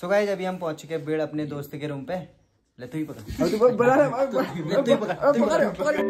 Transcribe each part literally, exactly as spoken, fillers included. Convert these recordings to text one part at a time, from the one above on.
So guys अभी हम पहुंच चुके हैं बेड़ अपने दोस्त के रूम पे। ले तू ही पकड़, तू बड़ा है, तू ही पकड़, तू ही पकड़।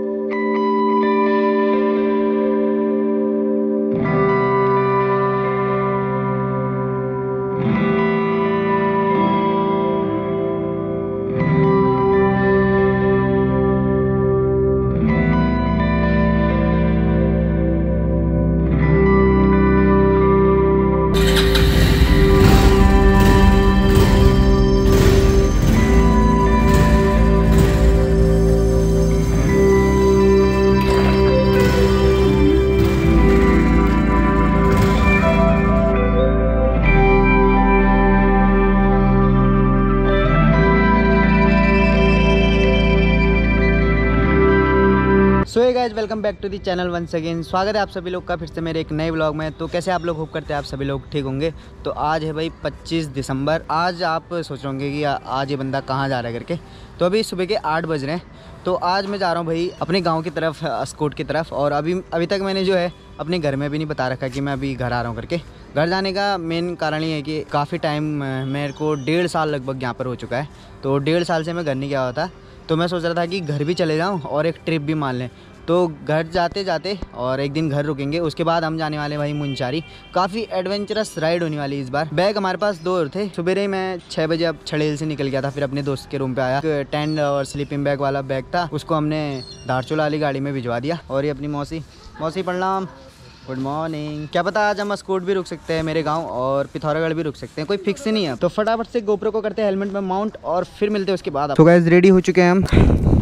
So hey guys welcome back to the channel once again. स्वागत है आप सभी लोग का फिर से मेरे एक नए व्लॉग में। तो कैसे आप लोग होप करते हैं आप सभी लोग ठीक होंगे। तो आज है भाई पच्चीस दिसंबर। आज आप सोच रहे होंगे कि आज ये बंदा कहाँ जा रहा है करके। तो अभी सुबह के आठ बज रहे हैं। तो आज मैं जा रहा हूँ भाई अपने गाँव की तरफ, अस्कोट की तरफ। और अभी अभी तक मैंने जो है अपने घर में भी नहीं बता रखा कि मैं अभी घर आ रहा हूँ करके। घर जाने का मेन कारण ये है कि काफ़ी टाइम मेरे को डेढ़ साल लगभग यहाँ पर हो चुका है। तो डेढ़ साल से मैं घर नहीं गया हुआ था। तो मैं सोच रहा था कि घर भी चले जाऊँ और एक ट्रिप भी मान लें। तो घर जाते जाते और एक दिन घर रुकेंगे, उसके बाद हम जाने वाले भाई मुंशारी। काफ़ी एडवेंचरस राइड होने वाली इस बार। बैग हमारे पास दो थे। सुबह मैं छः बजे अब छड़ेल से निकल गया था, फिर अपने दोस्त के रूम पे आया। टेंट और स्लीपिंग बैग वाला बैग था, उसको हमने धारचूला वाली गाड़ी में भिजवा दिया। और ये अपनी मौसी मौसी प्रणाम, गुड मॉर्निंग। क्या पता आज हम अस्कोट भी रुक सकते हैं मेरे गांव, और पिथौरागढ़ भी रुक सकते हैं, कोई फिक्स ही नहीं है। तो फटाफट से गोप्रो को करते हैं हेलमेट में माउंट और फिर मिलते हैं उसके बाद। तो गाइस रेडी हो चुके हैं हम।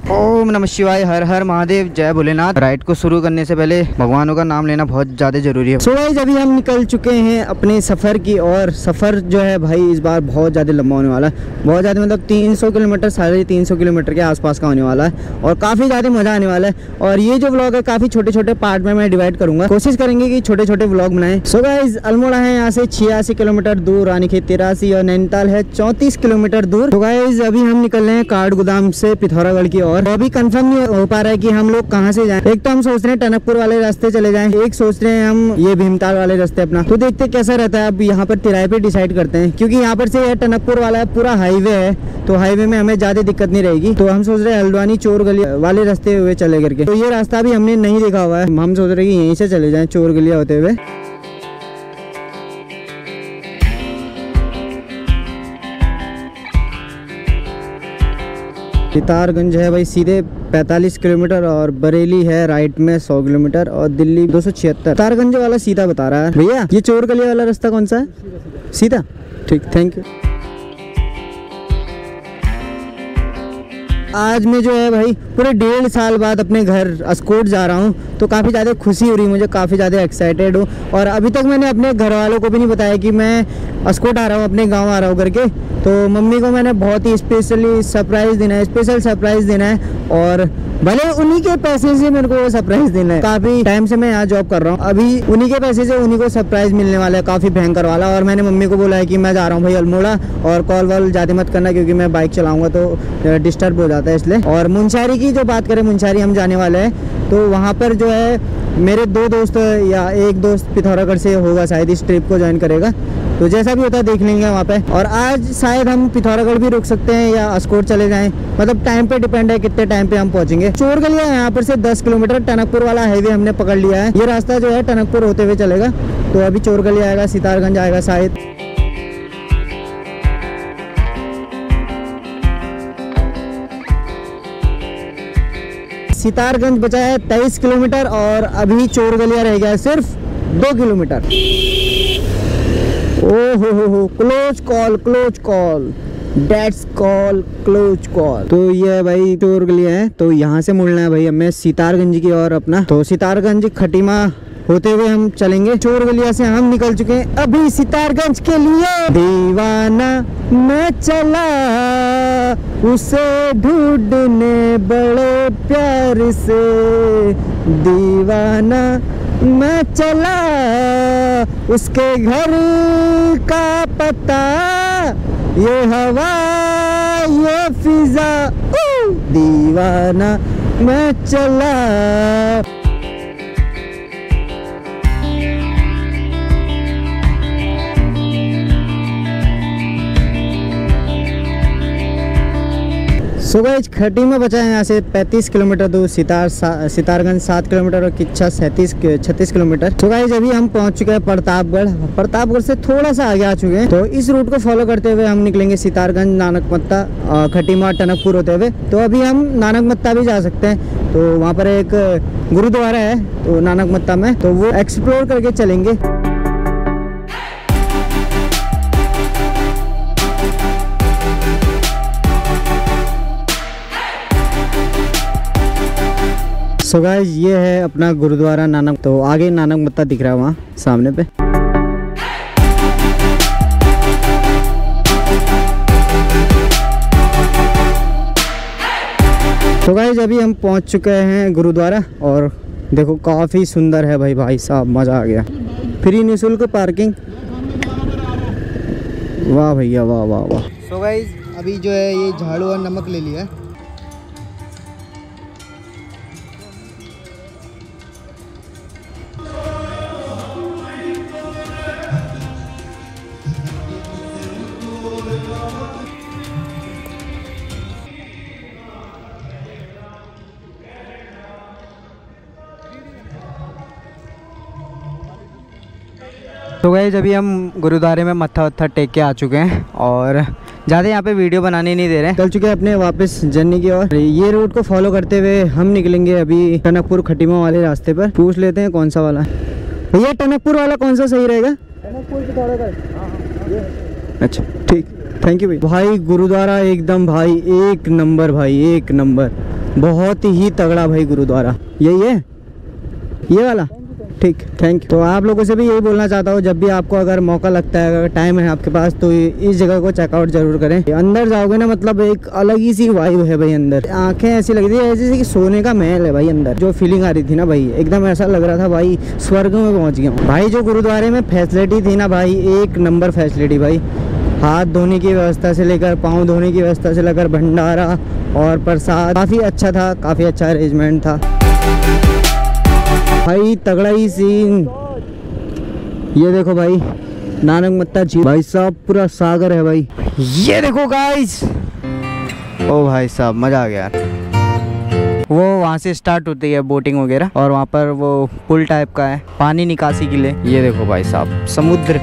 ओम नमः शिवाय, हर हर महादेव, जय भोलेनाथ। राइड को शुरू करने से पहले भगवानों का नाम लेना बहुत ज़्यादा जरूरी है। सो गाइस अभी हम निकल चुके हैं अपने सफ़र की। और सफ़र जो है भाई इस बार बहुत ज़्यादा लंबा होने वाला है। बहुत ज़्यादा मतलब तीन सौ किलोमीटर साढ़े तीन सौ किलोमीटर के आसपास का होने वाला है। और काफ़ी ज़्यादा मज़ा आने वाला है। और ये जो व्लॉग है काफ़ी छोटे छोटे पार्ट में मैं डिवाइड करूँगा। कोशिश करेंगे कि छोटे छोटे व्लॉग बनाएं। सो गाइस अल्मोड़ा है यहाँ से छियासी किलोमीटर दूर, रानीखेत तिरासी, और नैनीताल है चौंतीस किलोमीटर दूर। तो गाइस अभी हम निकल रहे हैं काठगोदाम से पिथौरागढ़ की ओर। अभी कंफर्म हो पा रहा है कि हम लोग कहां से जाएं। एक तो हम सोच रहे हैं टनकपुर वाले रास्ते चले जाएं, एक सोच रहे हैं हम ये भीमताल वाले रास्ते अपना। तो देखते हैं कैसा रहता है। अब यहाँ पर तिराए पे डिसाइड करते हैं, क्योंकि यहाँ पर से टनकपुर वाला पूरा हाईवे है। तो हाईवे में हमें ज्यादा दिक्कत नहीं रहेगी। तो हम सोच रहे हैं हल्द्वानी चोर गलिया वाले रास्ते हुए चले करके। तो ये रास्ता भी हमने नहीं देखा हुआ है। हम सोच रहे हैं कि यहीं से चले जाए चोर गलिया होते हुए। सितारगंज है भाई सीधे पैंतालीस किलोमीटर, और बरेली है राइट में सौ किलोमीटर, और दिल्ली दो सौ छिहत्तर। सितारगंज वाला सीधा बता रहा है भैया। ये चोर गलिया वाला रास्ता कौन सा है? सीधा, ठीक, थैंक यू। आज मैं जो है भाई पूरे डेढ़ साल बाद अपने घर अस्कोट जा रहा हूँ। तो काफ़ी ज़्यादा खुशी हो रही है मुझे, काफ़ी ज़्यादा एक्साइटेड हूँ। और अभी तक मैंने अपने घर वालों को भी नहीं बताया कि मैं अस्कोट आ रहा हूँ, अपने गांव आ रहा हूँ करके। तो मम्मी को मैंने बहुत ही स्पेशली सरप्राइज़ देना है, स्पेशल सरप्राइज़ देना है। और भले उन्हीं के पैसे से मेरे को सरप्राइज़ देना है। काफ़ी टाइम से मैं यहाँ जॉब कर रहा हूँ, अभी उन्हीं के पैसे से उन्हीं को सरप्राइज़ मिलने वाला है, काफ़ी भयंकर वाला। और मैंने मम्मी को बोला है कि मैं जा रहा हूँ भाई अल्मोड़ा, और कॉल वॉल ज़्यादा मत करना क्योंकि मैं बाइक चलाऊँगा तो डिस्टर्ब हो जाता है इसलिए। और मुंशारी की जो बात करें, मुंशारी हम जाने वाले हैं। तो वहाँ पर जो है मेरे दो दोस्त या एक दोस्त पिथौरागढ़ से होगा शायद, इस ट्रिप को ज्वाइन करेगा। तो जैसा भी होता है देख लेंगे वहाँ पे। और आज शायद हम पिथौरागढ़ भी रुक सकते हैं या अस्कोट चले जाएं, मतलब टाइम पे डिपेंड है कितने टाइम पे हम पहुँचेंगे। चोर गलिया यहाँ पर से दस किलोमीटर, टनकपुर वाला हाईवे हमने पकड़ लिया है। ये रास्ता जो है टनकपुर होते हुए चलेगा। तो अभी चोर गलिया आएगा, सितारगंज आएगा शायद। सितारगंज बचा है तेईस किलोमीटर, और अभी चोर गलिया रह गया है सिर्फ दो किलोमीटर। ओ हो हो हो, close call, close call, that's call, close call. तो ये भाई चोर गलिया है। तो यहाँ से मुड़ना है भाई हमें सितारगंज की ओर अपना। तो सितारगंज खटीमा होते हुए हम चलेंगे। चोर गलिया से हम निकल चुके हैं अभी सितारगंज के लिए। दीवाना मैं चला उसे ढूंढने बड़े प्यार से, दीवाना मैं चला उसके घर का पता, ये हवा ये फिजा, दीवाना मैं चला। सो गाइस खटीमा बचा है यहाँ से पैंतीस किलोमीटर दूर, सितार सितारगंज सात किलोमीटर और किच्छा सैंतीस छत्तीस किलोमीटर। सो गाइस अभी हम पहुँच चुके हैं प्रतापगढ़। प्रतापगढ़ से थोड़ा सा आगे आ चुके हैं, तो इस रूट को फॉलो करते हुए हम निकलेंगे सितारगंज, नानकमत्ता, खटीमा, टनकपुर होते हुए। तो अभी हम नानकमत्ता भी जा सकते हैं, तो वहाँ पर एक गुरुद्वारा है तो नानकमत्ता में, तो वो एक्सप्लोर करके चलेंगे। सो गाइस ये है अपना गुरुद्वारा नानक, तो आगे नानकमत्ता दिख रहा है वहाँ सामने पे। तो गाइस अभी हम पहुँच चुके हैं गुरुद्वारा, और देखो काफ़ी सुंदर है भाई, भाई साहब मज़ा आ गया। फ्री निःशुल्क पार्किंग, वाह भैया वाह वाह वाह। सो गाइस अभी जो है ये झाड़ू और नमक ले लिया है। तो गाइस अभी हम गुरुद्वारे में मत्था वत्था टेक के आ चुके हैं, और ज़्यादा यहाँ पे वीडियो बनाने नहीं दे रहे हैं, चल चुके हैं अपने वापस जर्नी की ओर। ये रूट को फॉलो करते हुए हम निकलेंगे अभी टनकपुर खटीमा वाले रास्ते पर। पूछ लेते हैं कौन सा वाला भैया, टनकपुर वाला कौन सा सही रहेगा? अच्छा ठीक, थैंक यू भाई। भाई गुरुद्वारा एकदम भाई एक नंबर, भाई एक नंबर, बहुत ही तगड़ा भाई गुरुद्वारा। यही है ये वाला, ठीक थैंक यू। तो आप लोगों से भी यही बोलना चाहता हूँ, जब भी आपको अगर मौका लगता है, अगर टाइम है आपके पास, तो इस जगह को चेकआउट जरूर करें। अंदर जाओगे ना, मतलब एक अलग ही सी वाइब है भाई अंदर। आंखें ऐसी लग रही है जैसे कि सोने का महल है भाई अंदर। जो फीलिंग आ रही थी ना भाई, एकदम ऐसा लग रहा था भाई स्वर्ग में पहुँच गया हूँ भाई। जो गुरुद्वारे में फैसिलिटी थी ना भाई, एक नंबर फैसिलिटी भाई। हाथ धोने की व्यवस्था से लेकर पाँव धोने की व्यवस्था से लेकर भंडारा और प्रसाद काफ़ी अच्छा था, काफ़ी अच्छा अरेंजमेंट था भाई, तगड़ा ही सीन। ये देखो भाई नानकमत्ता झील, भाई साहब पूरा सागर है भाई। ये देखो गाइस, ओ भाई साहब मजा आ गया। वो वहाँ से स्टार्ट होती है बोटिंग वगैरह, और वहाँ पर वो पुल टाइप का है पानी निकासी के लिए। ये देखो भाई साहब समुद्र।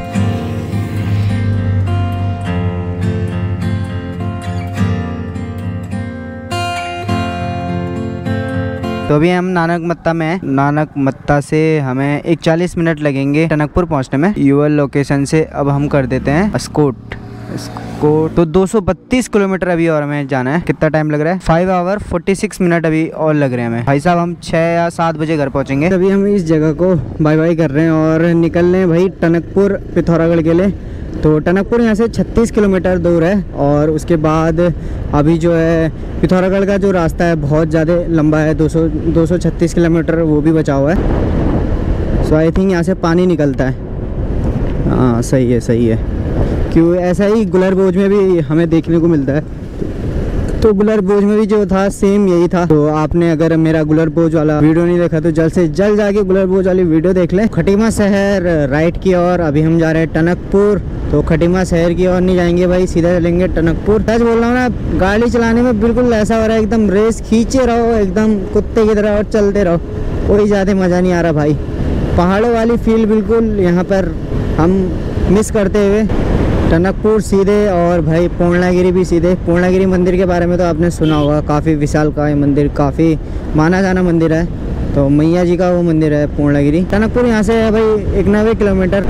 तो अभी हम नानकमत्ता में हैं। नानकमत्ता से हमें एक चालीस मिनट लगेंगे टनकपुर पहुंचने में। यूएल लोकेशन से अब हम कर देते हैं अस्कोट। अस्कोट तो दो सौ बत्तीस किलोमीटर अभी और हमें जाना है। कितना टाइम लग रहा है? Five hour forty six minute अभी और लग रहे हैं हमें। भाई साहब हम छः या सात बजे घर पहुंचेंगे। अभी हम इस जगह को बाय बाय कर रहे हैं और निकल रहे हैं भाई टनकपुर पिथौरागढ़ के लिए। तो टनकपुर यहाँ से छत्तीस किलोमीटर दूर है, और उसके बाद अभी जो है पिथौरागढ़ का जो रास्ता है बहुत ज़्यादा लंबा है, दो सौ दो सौ छत्तीस किलोमीटर वो भी बचा हुआ है। सो आई थिंक यहाँ से पानी निकलता है। हाँ सही है सही है, क्यों ऐसा ही गुलरबोझ में भी हमें देखने को मिलता है। तो गुलरबोझ में भी जो था सेम यही था। तो आपने अगर मेरा गुलरबोझ वाला वीडियो नहीं देखा तो जल्द से जल्द जाके गुलरबोझ वाली वीडियो देख लें। खटीमा शहर राइट की ओर, अभी हम जा रहे हैं टनकपुर। तो खटीमा शहर की ओर नहीं जाएंगे भाई, सीधा चलेंगे टनकपुर। सच बोल रहा हूँ ना, गाड़ी चलाने में बिल्कुल ऐसा हो रहा है एकदम रेस खींचे रहो एकदम कुत्ते की तरह और चलते रहो, कोई ज़्यादा मज़ा नहीं आ रहा भाई। पहाड़ों वाली फील बिल्कुल यहाँ पर हम मिस करते हुए टनकपुर सीधे, और भाई पूर्णागिरी भी सीधे। पूर्णागिरी मंदिर के बारे में तो आपने सुना होगा, काफ़ी विशालकाय मंदिर, काफ़ी माना जाना मंदिर है। तो मैया जी का वो मंदिर है पूर्णागिरी। टनकपुर यहाँ से है भाई इक्यानवे किलोमीटर।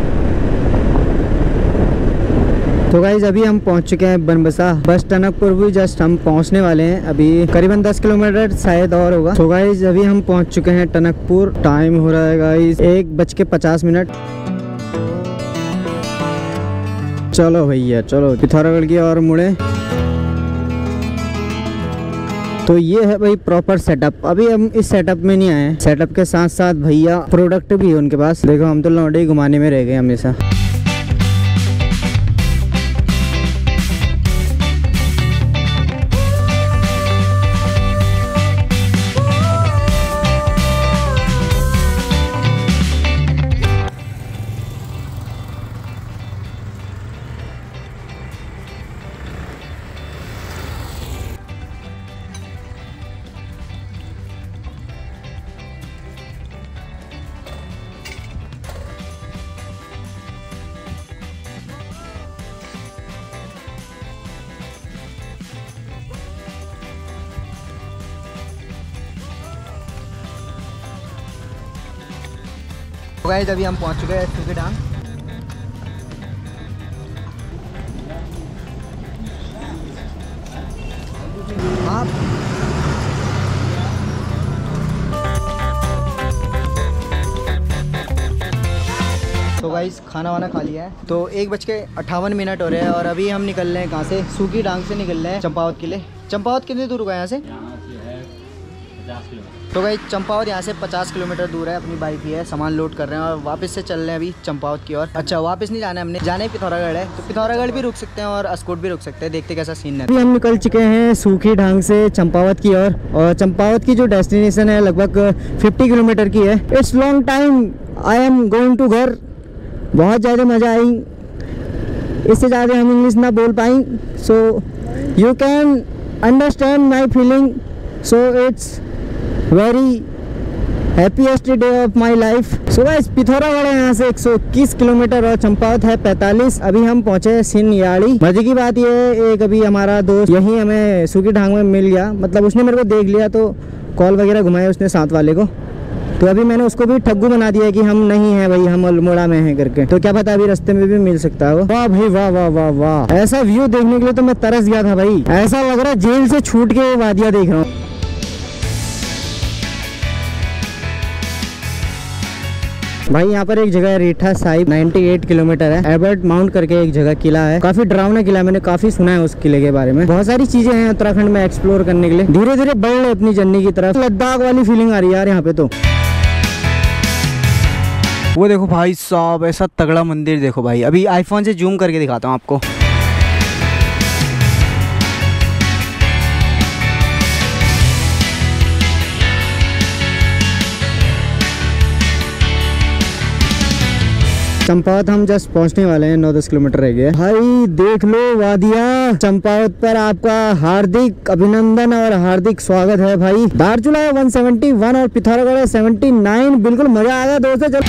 तो गाइज अभी हम पहुँच चुके हैं बनबसा। बस टनकपुर भी जस्ट हम पहुँचने वाले हैं, अभी करीबन दस किलोमीटर शायद और होगा। तो गाइज अभी हम पहुँच चुके हैं टनकपुर। टाइम हो रहा है गाइज एक बज के पचास मिनट। चलो भैया चलो पिथौरागढ़ की ओर मुड़े। तो ये है भाई प्रॉपर सेटअप। अभी हम इस सेटअप में नहीं आए हैं, सेटअप के साथ साथ भैया प्रोडक्ट भी है उनके पास। देखो हम तो लौंडे घुमाने में रह गए हमेशा। गाइस अभी हम पहुंच चुके हैं सूखी ढांग। आप तो गाइस खाना वाना खा लिया है, तो एक बज के अट्ठावन मिनट हो रहे हैं और अभी हम निकल रहे हैं कहाँ से, सूखी ढांग से निकल रहे हैं चंपावत के लिए। चंपावत कितनी दूर होगा यहाँ से? तो भाई चंपावत यहाँ से पचास किलोमीटर दूर है। अपनी बाइक ही है, सामान लोड कर रहे हैं और वापस से चल रहे हैं अभी चंपावत की ओर। अच्छा वापस नहीं जाना है हमने, जाना ही पिथौरागढ़ है, तो पिथौरागढ़ भी रुक सकते हैं और अस्कोट भी रुक सकते हैं, देखते कैसा सीन है। अभी हम निकल चुके हैं सूखी ढांग से चंपावत की ओर और चंपावत की जो डेस्टिनेशन है लगभग फिफ्टी किलोमीटर की है। It's long time I am going to घर। बहुत ज़्यादा मज़ा आई, इससे ज़्यादा हम इंग्लिश ना बोल पाई, so you can understand my feeling. So it's very happiest day of my life. So guys Pithoragarh है यहाँ से एक सौ इक्कीस किलोमीटर और चंपावत है पैंतालीस। अभी हम पहुँचे सिनयाड़ी। मजे की बात ये है, एक अभी हमारा दोस्त यहीं हमें सूखी ढांग में मिल गया, मतलब उसने मेरे को देख लिया तो कॉल वगैरह घुमाया उसने साथ वाले को, तो अभी मैंने उसको भी ठग्गू बना दिया कि हम नहीं हैं भाई, हम अल्मोड़ा में हैं करके, तो क्या पता अभी रास्ते में भी मिल सकता है वो। वाह भाई वाह वाह वाह वाह, ऐसा व्यू देखने के लिए तो मैं तरस गया था भाई। ऐसा लग रहा है जेल से छूट के वादियाँ देख रहा हूँ। भाई यहाँ पर एक जगह है रीठा साहिब, अट्ठानवे किलोमीटर है। एबर्ट माउंट करके एक जगह किला है, काफी डरावना किला है, मैंने काफी सुना है उस किले के बारे में। बहुत सारी चीजें हैं उत्तराखंड में एक्सप्लोर करने के लिए। धीरे धीरे बढ़ रहे अपनी जर्नी की तरफ। लद्दाख वाली फीलिंग आ रही है यार यहाँ पे तो। वो देखो भाई साहब, ऐसा तगड़ा मंदिर देखो भाई। अभी आईफोन से जूम करके दिखाता हूँ आपको। चंपावत हम जस्ट पहुंचने वाले हैं, नौ दस किलोमीटर रह गए। भाई देख लो वादिया। चंपावत पर आपका हार्दिक अभिनंदन और हार्दिक स्वागत है भाई। धारचूला है एक सौ इकहत्तर और पिथौरागढ़ है उन्यासी। बिल्कुल मजा आ गया दोस्तों। चल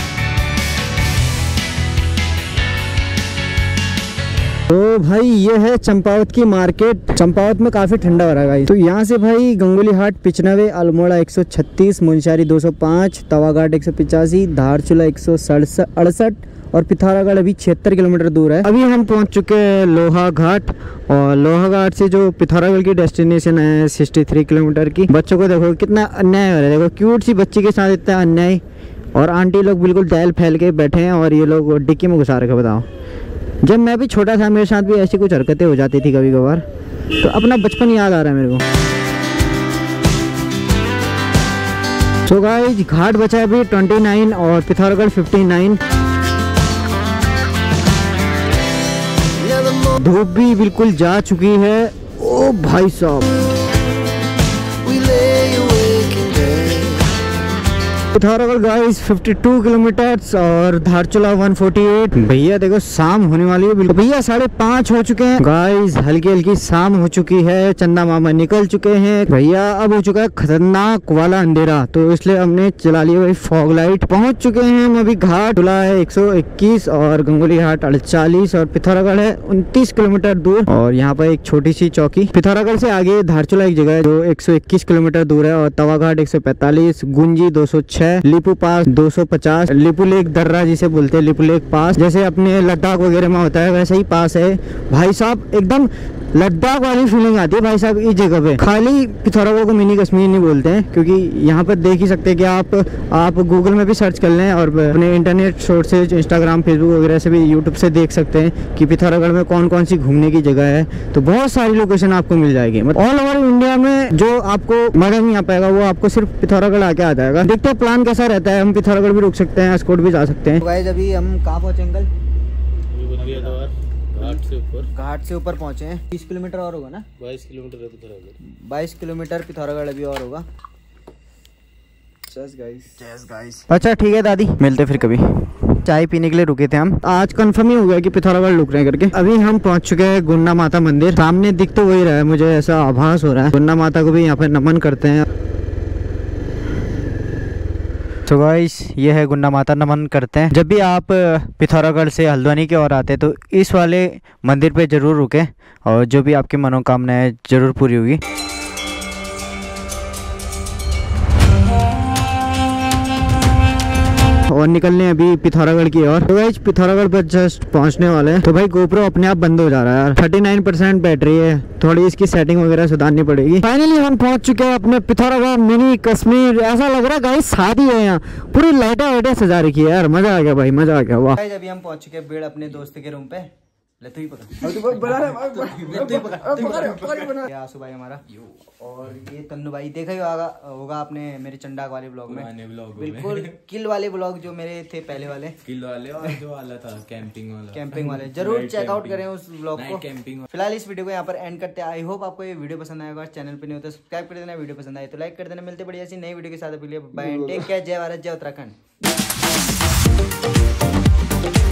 तो भाई ये है चंपावत की मार्केट। चंपावत में काफी ठंडा हो रहा है। तो यहाँ से भाई गंगोली हाट पिचनावे, अल्मोड़ा एक सौ छत्तीस, मुंशारी दो सौ पाँच, तवाघाट एक सौ पिचासी, धारचूला एक सौ अड़सठ और पिथौरागढ़ अभी छिहत्तर किलोमीटर दूर है। अभी हम पहुंच चुके हैं लोहा घाट और लोहा घाट से जो पिथौरागढ़ की डेस्टिनेशन है तिरसठ किलोमीटर की। बच्चों को देखो कितना अन्याय हो रहा है, देखो क्यूट सी बच्ची के साथ इतना अन्याय, और आंटी लोग बिल्कुल दहल फैल के बैठे हैं और ये लोग डिक्की में घुसा रखे। बताओ, जब मैं भी छोटा था मेरे साथ भी ऐसी कुछ हरकतें हो जाती थी कभी कभार, तो अपना बचपन याद आ रहा है मेरे को। सो गाइस घाट बचा है अभी उनतीस और पिथौरागढ़ उनसठ। धूप भी बिल्कुल जा चुकी है। ओ भाई साहब, पिथौरागढ़ गाइस बावन किलोमीटर और धारचूला एक सौ अड़तालीस। भैया देखो शाम होने वाली है बिल्कुल। भैया साढ़े पाँच हो चुके हैं गाइस, हल्की हल्की शाम हो चुकी है। चंदा मामा निकल चुके हैं भैया। अब हो चुका है खतरनाक वाला अंधेरा, तो इसलिए हमने चला लिया भाई फॉग लाइट। पहुंच चुके हैं हम अभी। घाट चला है एक सौ इक्कीस और गंगोली हाट अड़तालीस और पिथौरागढ़ है उनतीस किलोमीटर दूर। और यहाँ पर एक छोटी सी चौकी। पिथौरागढ़ से आगे धारचूला एक जगह है जो एक सौ इक्कीस किलोमीटर दूर है और तवाघाट एक सौ पैंतालीस, गुंजी दो सौ छह, लिपू पास दो सौ पचास, लिपू लेक दर्रा जिसे बोलते हैं, लिपू लेक पास जैसे अपने लद्दाख वगैरह में होता है वैसे ही पास है भाई साहब। एकदम लद्दाख वाली फीलिंग आती है भाई साहब इस जगह पे। खाली पिथौरागढ़ को मिनी कश्मीर नहीं बोलते हैं, क्योंकि यहाँ पर देख ही सकते हैं कि आप आप गूगल में भी सर्च कर लें और अपने इंटरनेट सोर्सेज इंस्टाग्राम फेसबुक वगैरह से भी यूट्यूब से देख सकते हैं कि पिथौरागढ़ में कौन कौन सी घूमने की जगह है। तो बहुत सारी लोकेशन आपको मिल जाएगी। ऑल ओवर इंडिया में जो आपको मजा नहीं आ पाएगा वो आपको सिर्फ पिथौरागढ़ आके आ जाएगा। देखते हैं प्लान कैसा रहता है। हम पिथौरागढ़ भी रुक सकते हैं, अस्कोट भी जा सकते हैं। तो गाइस अभी हम कहाँ पहुँचे अंकल? घाट से ऊपर घाट से ऊपर पहुंचे हैं। बीस किलोमीटर और होगा ना? बाईस किलोमीटर है पिथौरागढ़। बाईस किलोमीटर पिथौरागढ़ अभी और होगा। Chase guys, chase guys. अच्छा ठीक है दादी, मिलते फिर कभी। चाय पीने के लिए रुके थे हम। आज कंफर्म ही हो गया कि पिथौरागढ़ रुक रहे हैं करके। अभी हम पहुंच चुके हैं गुन्ना माता मंदिर। सामने दिख तो वही रहा है, मुझे ऐसा आभास हो रहा है। गुन्ना माता को भी यहाँ पे नमन करते हैं। तो गाइस ये है गुन्ना माता, नमन करते हैं। जब भी आप पिथौरागढ़ से हल्द्वानी की ओर आते तो इस वाले मंदिर पे जरूर रुकें और जो भी आपकी मनोकामना है जरूर पूरी होगी। और निकलने अभी पिथौरागढ़ की ओर। तो गाइस पिथौरागढ़ पर जस्ट पहुंचने वाले हैं। तो भाई गोप्रो अपने आप बंद हो जा रहा है यार, थर्टी नाइन परसेंट बैटरी है, थोड़ी इसकी सेटिंग वगैरह सुधारनी पड़ेगी। फाइनली हम पहुंच चुके हैं अपने पिथौरागढ़ मिनी कश्मीर। ऐसा लग रहा है गाइस शादी है यहाँ, पूरी लाइटें वाइटें सजा रखी है यार, मजा आ गया भाई, मजा आ गया। वाह गाइस अभी हम पहुंच चुके हैं बेड़ अपने दोस्त के रूम पे। ले तू ही पकड़, तू बना रहा है, तू ही पकड़, पकड़ ये आसू भाई हमारा, और ये तन्नू भाई देखा ही होगा होगा आपने मेरे चंडाक वाले ब्लॉग में, बिल्कुल किल वाले ब्लॉग जो मेरे थे पहले वाले, किल वाले और जो वाला था कैंपिंग वाला, कैंपिंग वाले जरूर चेकआउट करें उस ब्लॉग को। फिलहाल इस वीडियो को यहाँ पर एंड करते हैं। आई होप आपको ये वीडियो पसंद आएगा, चैनल पे नहीं होता सब्सक्राइब कर देना, वीडियो पसंद आए तो लाइक कर देना। मिलते बढ़िया सी नई वीडियो के साथ, बाय, टेक केयर, जय भारत, जय उत्तराखंड।